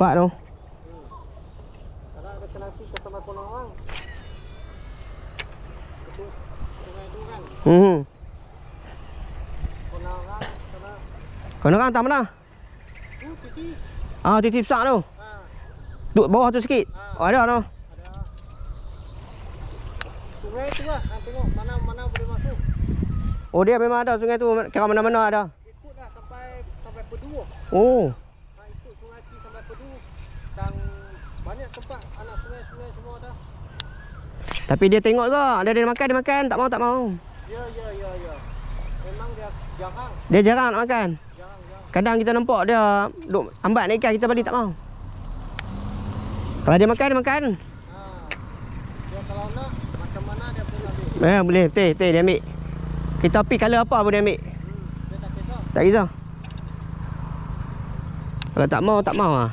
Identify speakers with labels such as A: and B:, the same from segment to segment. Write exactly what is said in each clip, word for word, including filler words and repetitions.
A: Nampak tu.
B: Hmm. Kalau ada kenasi ke sama kono orang. Itu sungai tu kan.
A: Hmm.
B: Kono orang sana.
A: Kono kan tak mana?
B: Tu titi.
A: Ah, titik besar tu.
B: Ha.
A: Duduk bawah tu sikit. Oh, ada tu.
B: Ada. Sungai tu lah. Ha, tengok mana mana boleh masuk.
A: Oh, dia memang ada sungai tu. Kira mana-mana ada.
B: Ikutlah sampai sampai Pedu.
A: Oh.
B: Ha, ikut sungai Pi sampai Pedu. Dan banyak tempat anak sungai-sungai semua dah.
A: Tapi dia tengok ke? Ada dia makan, dia makan. Tak mau, tak mau.
B: Ya, ya, ya, ya. Memang dia jarang.
A: Dia jarang nak makan.
B: Jarang, jarang.
A: Kadang kita nampak dia duk ambat nak ikan, kita balik tak mau. Kalau dia makan, dia makan.
B: Ha. Dia kalau nak macam mana dia pun ambil.
A: Eh, boleh. Teh, teh dia ambil. Kita pi color apa pun dia ambil.
B: Hmm, dia tak kisah.
A: Tak kisah. Kalau tak mau, tak mau ah.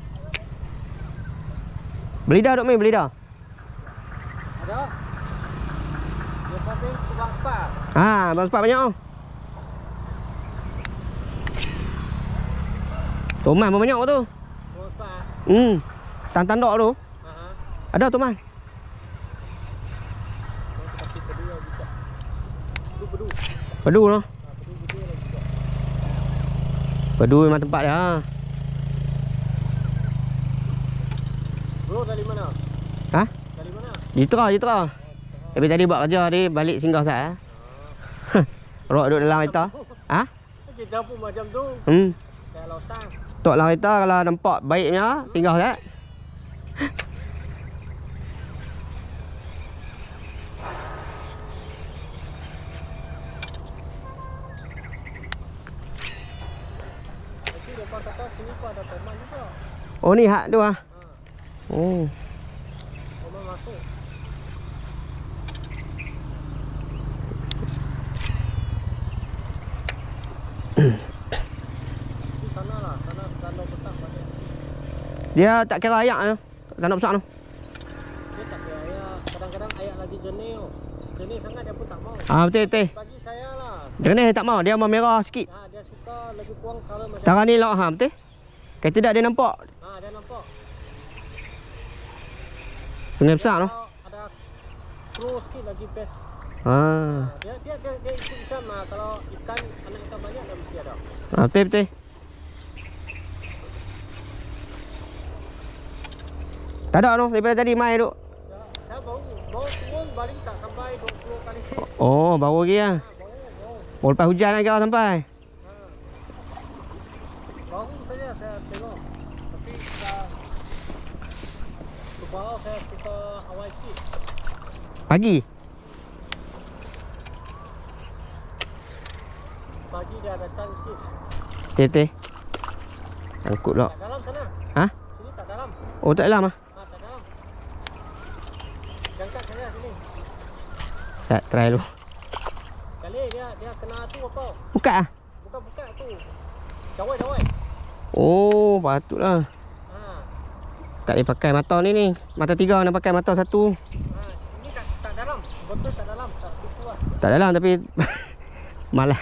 A: Beli dah duk main, beli dah.
B: Ada. Dia sambil kubang spa.
A: Ha, bang sepat banyak tu. Toman pun banyak tu.
B: Kubang spa.
A: Hmm. Tan-tandok tu.
B: Ha ha.
A: Ada toman.
B: Tapi pedu juga. Pedu pedu.
A: Pedu tu.
B: Ha, pedu gede lagi juga.
A: Pedu memang tempat dia. Ha.
B: Bro dari mana?
A: Ha?
B: Dari mana?
A: Jitra, Jitra. Tapi tadi buat kerja dia balik singgah sat. Ha. Rok duduk dalam kereta. Ha?
B: Kita pun macam tu.
A: Hmm.
B: Kayak lautan.
A: Tok dalam kereta kalau nampak baiknya singgah sat.
B: Tapi depan kata sini pun ada teman juga.
A: Oh ni hak tu ah.
B: Ha.
A: Oh.
B: Teman masuk. Di sana lah, sana danau besar banyak.
A: Dia tak kira ayak tu. Tanah besar tu.
B: Dia tak kira ayak, kadang-kadang ayak lagi jenis. Jenis sangat dia pun tak mau.
A: Ah betul betul.
B: Bagi saya lah.
A: Jernih dia tak mau, dia mau merah sikit.
B: Ha, dia suka lebih kurang color macam.
A: Tangan ni lauk ha betul. Kalau tidak dia nampak
B: Ha, dia nampak.
A: sungai besar tu.
B: Kalau ada pro sikit lagi best.
A: Ha.
B: Dia dia dia, dia ikut ikan mah. Kalau ikan anak ikan banyak dah mesti ada.
A: Ah betul betul. Tak ada tu daripada tadi mai duk.
B: Ya, saya baru baru turun balik tak sampai dua puluh kali.
A: Oh, baru lagi ah.
B: Ha, baru baru.
A: Oh, lepas hujan lagi kau sampai.
B: Ha. Baru saja saya tengok. Tapi dah ke bawah saya suka awal sikit.
A: Pagi.
B: Pagi dia ada chance sikit.
A: Betul betul. Sangkut pula.
B: Tak dalam sana.
A: Ha?
B: Sini tak dalam.
A: Oh, tak dalam ah.
B: Ha, tak dalam. Jangkat saya sini.
A: Tak try dulu.
B: Kali dia dia kena tu apa?
A: Buka ah.
B: Bukan buka tu. Jawai-jawai.
A: Oh, patutlah.
B: Ha.
A: Tak boleh pakai mata ni ni. Mata tiga nak pakai mata satu.
B: Ha, ini tak tak dalam. Betul tak dalam. Tak situ lah.
A: Tak dalam tapi malah.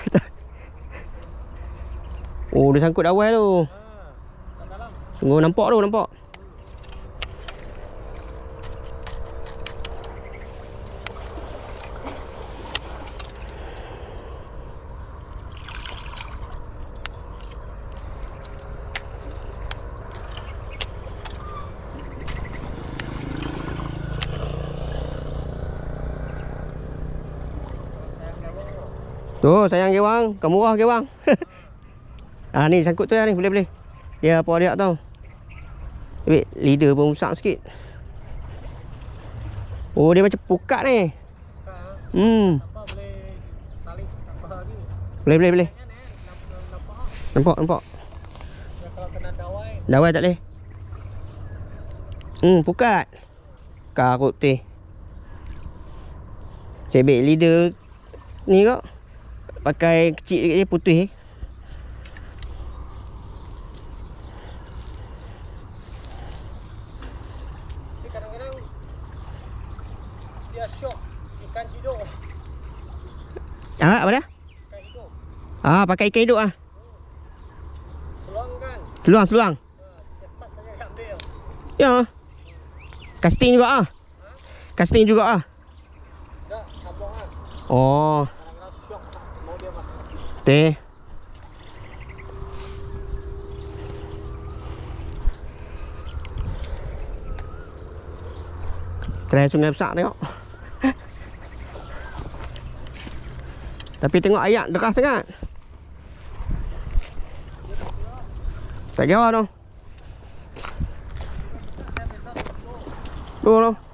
A: Oh, dia sangkut awal tu.
B: Ha, tak dalam.
A: Sungguh nampak tu, nampak. Tu sayang gewang, kau murah gewang. Ah ni sangkut tu lah ni, boleh boleh. Dia apa dia tau. Tapi leader pun besar sikit. Oh dia macam pukat ni.
B: Ha.
A: Hmm,
B: Apa boleh tarik apa lagi?
A: boleh boleh boleh.
B: Kan eh nampak nampak.
A: Nampak nampak.
B: Ya, kalau kena dawai.
A: Dawai tak boleh. Hmm, pukat. Karut teh. Cebek leader ni kok. Pakai kecil sikit je putih.
B: Tapi kadang-kadang dia syok ikan hidup.
A: Ah, apa dia?
B: Ikan hidup.
A: Ah, pakai ikan hidup ah.
B: Peluang kan.
A: Seluang seluang.
B: Ha, dia sat saja. ambil.
A: Ya. Casting juga ah. Casting juga ah.
B: Enggak, sambungan.
A: Oh,
B: Kadang-kadang syok mau dia mati.
A: teh. Try sungai besar tengok. Tapi tengok ayak deras sangat. Tak kira tu. Tu tu.